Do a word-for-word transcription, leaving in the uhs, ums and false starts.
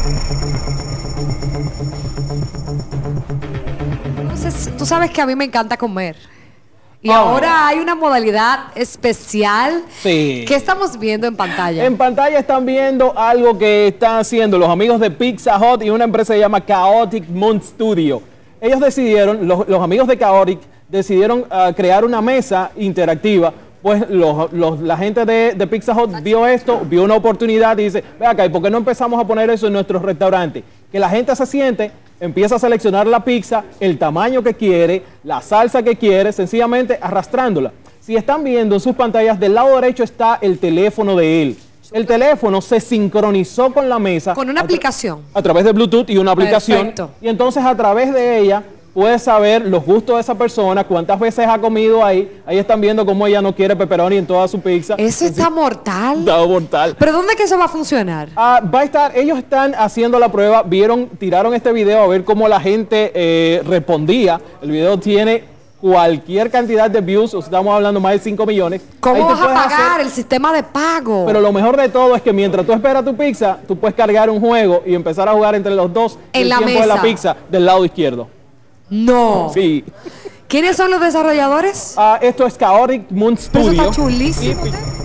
Entonces, tú sabes que a mí me encanta comer. Y Oh. ahora hay una modalidad especial. Sí. ¿Qué estamos viendo en pantalla? En pantalla están viendo algo que están haciendo los amigos de Pizza Hut y una empresa que se llama Chaotic Moon Studio. Ellos decidieron, los, los amigos de Chaotic decidieron uh, crear una mesa interactiva. Pues los, los, la gente de, de Pizza Hut vio esto, vio una oportunidad y dice, ve acá, ¿y por qué no empezamos a poner eso en nuestros restaurantes? Que la gente se siente, empieza a seleccionar la pizza, el tamaño que quiere, la salsa que quiere, sencillamente arrastrándola. Si están viendo en sus pantallas, del lado derecho está el teléfono de él. El teléfono se sincronizó con la mesa. Con una a aplicación. A través de Bluetooth y una aplicación. Perfecto. Y entonces a través de ella puedes saber los gustos de esa persona, cuántas veces ha comido ahí. Ahí están viendo cómo ella no quiere pepperoni en toda su pizza. Eso está mortal. Está mortal. ¿Pero dónde que eso va a funcionar? Ah, va a estar, ellos están haciendo la prueba, vieron, tiraron este video a ver cómo la gente eh, respondía. El video tiene cualquier cantidad de views, estamos hablando más de cinco millones. Ahí ¿Cómo te vas a puedes pagar hacer- el sistema de pago? Pero lo mejor de todo es que mientras tú esperas tu pizza, tú puedes cargar un juego y empezar a jugar entre los dos En el la tiempo de la mesa. pizza del lado izquierdo. No. Sí. ¿Quiénes son los desarrolladores? Ah, esto es Chaotic Moon Eso Studio. está chulísimo. Y-